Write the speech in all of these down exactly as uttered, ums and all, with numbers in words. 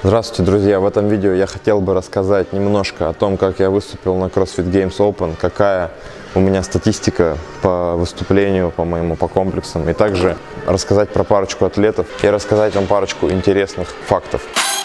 Здравствуйте, друзья! В этом видео я хотел бы рассказать немножко о том, как я выступил на CrossFit Games Open, какая у меня статистика по выступлению, по моему, по комплексам, и также рассказать про парочку атлетов и рассказать вам парочку интересных фактов.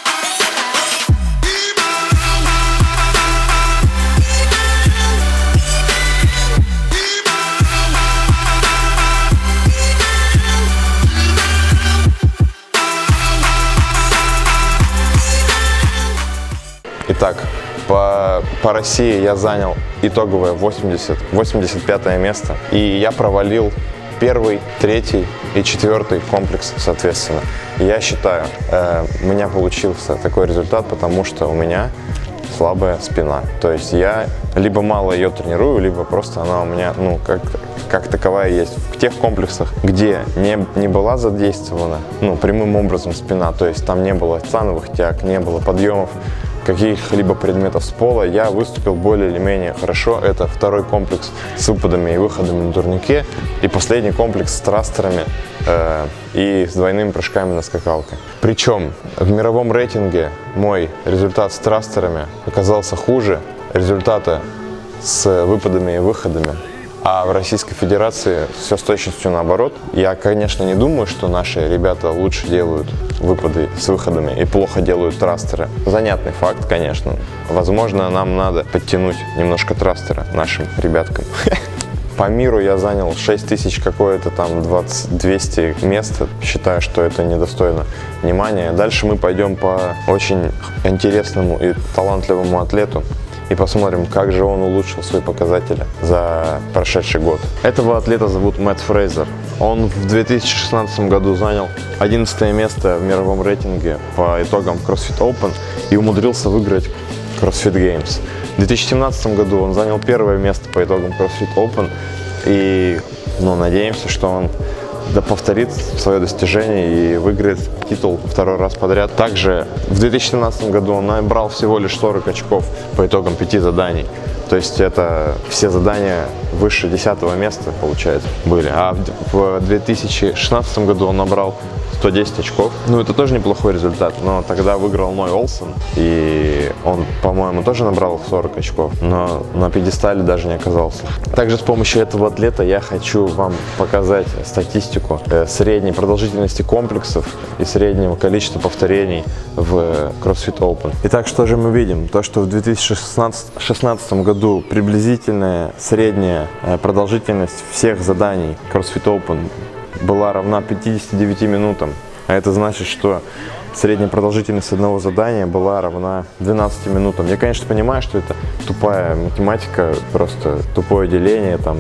Итак, по, по России я занял итоговое восемьдесят пятое место, и я провалил первый, третий и четвертый комплекс, соответственно. Я считаю, э, у меня получился такой результат, потому что у меня слабая спина. То есть я либо мало ее тренирую, либо просто она у меня, ну, как, как таковая есть. В тех комплексах, где не, не была задействована, ну, прямым образом спина, то есть там не было становых тяг, не было подъемов каких-либо предметов с пола, я выступил более или менее хорошо. Это второй комплекс с выпадами и выходами на турнике, и последний комплекс с трастерами э, и с двойными прыжками на скакалке. Причем в мировом рейтинге мой результат с трастерами оказался хуже результата с выпадами и выходами. А в Российской Федерации все с точностью наоборот. Я, конечно, не думаю, что наши ребята лучше делают выпады с выходами и плохо делают трастеры. Занятный факт, конечно. Возможно, нам надо подтянуть немножко трастера нашим ребяткам. По миру я занял шесть тысяч какое-то там двадцать двести мест. Считаю, что это недостойно внимания. Дальше мы пойдем по очень интересному и талантливому атлету и посмотрим, как же он улучшил свои показатели за прошедший год. Этого атлета зовут Мэтт Фрейзер. Он в две тысячи шестнадцатом году занял одиннадцатое место в мировом рейтинге по итогам CrossFit Open и умудрился выиграть CrossFit Games. В две тысячи семнадцатом году он занял первое место по итогам CrossFit Open, и ну, надеемся, что он да повторит свое достижение и выиграет титул второй раз подряд. Также в две тысячи семнадцатом году он набрал всего лишь сорок очков по итогам пяти заданий. То есть это все задания выше десятого места, получается, были. А в две тысячи шестнадцатом году он набрал сто десять очков. Ну, это тоже неплохой результат, но тогда выиграл Ной Олсен, и он, по-моему, тоже набрал сорок очков, но на пьедестале даже не оказался. Также с помощью этого атлета я хочу вам показать статистику средней продолжительности комплексов и среднего количества повторений в CrossFit Open. Итак, что же мы видим? То, что в две тысячи шестнадцатом году приблизительная средняя продолжительность всех заданий CrossFit Open была равна пятидесяти девяти минутам, а это значит, что средняя продолжительность одного задания была равна двенадцати минутам. Я, конечно, понимаю, что это тупая математика, просто тупое деление, там,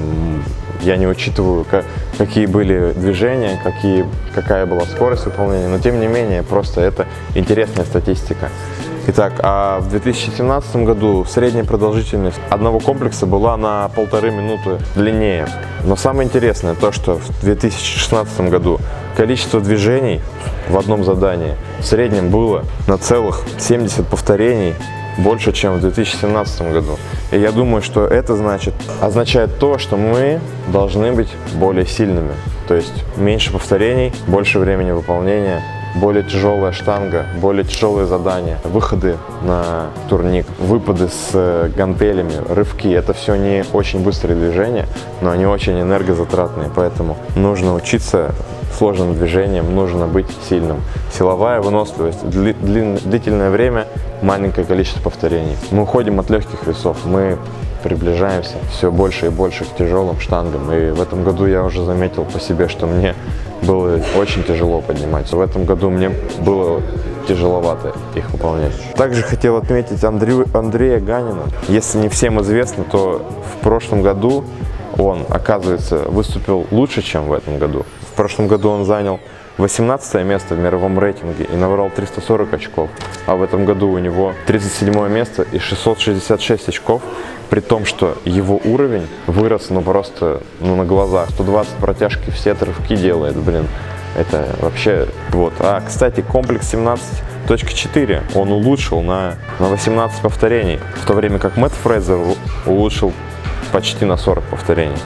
я не учитываю, как, какие были движения, какие, какая была скорость выполнения, но тем не менее, просто это интересная статистика. Итак, а в две тысячи семнадцатом году средняя продолжительность одного комплекса была на полторы минуты длиннее. Но самое интересное то, что в две тысячи шестнадцатом году количество движений в одном задании в среднем было на целых семьдесят повторений больше, чем в две тысячи семнадцатом году. И я думаю, что это значит, означает то, что мы должны быть более сильными. То есть меньше повторений, больше времени выполнения, более тяжелая штанга, более тяжелые задания, выходы на турник, выпады с гантелями, рывки. Это все не очень быстрые движения, но они очень энергозатратные, поэтому нужно учиться сложным движениям, нужно быть сильным. Силовая выносливость, дли, дли, длительное время, маленькое количество повторений. Мы уходим от легких весов, мы приближаемся все больше и больше к тяжелым штангам. И в этом году я уже заметил по себе, что мне было очень тяжело поднимать. В этом году мне было тяжеловато их выполнять. Также хотел отметить Андрея, Андрея Ганина. Если не всем известно, то в прошлом году он, оказывается, выступил лучше, чем в этом году. В прошлом году он занял восемнадцатое место в мировом рейтинге и набрал триста сорок очков, а в этом году у него тридцать седьмое место и шестьсот шестьдесят шесть очков, при том, что его уровень вырос, ну, просто, ну, на глазах. сто двадцать протяжки, все рывки делает, блин, это вообще, вот. А, кстати, комплекс семнадцать точка четыре он улучшил на, на восемнадцать повторений, в то время как Мэтт Фрейзер улучшил почти на сорок повторений.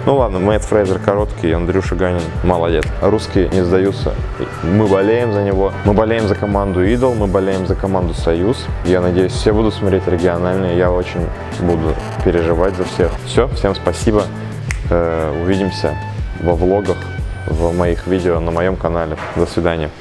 Ну ладно, Мэтт Фрейзер короткий, Андрюша Ганин молодец. Русские не сдаются. Мы болеем за него. Мы болеем за команду Идол, мы болеем за команду Союз. Я надеюсь, все будут смотреть региональные. Я очень буду переживать за всех. Все, всем спасибо. Увидимся во влогах, в моих видео на моем канале. До свидания.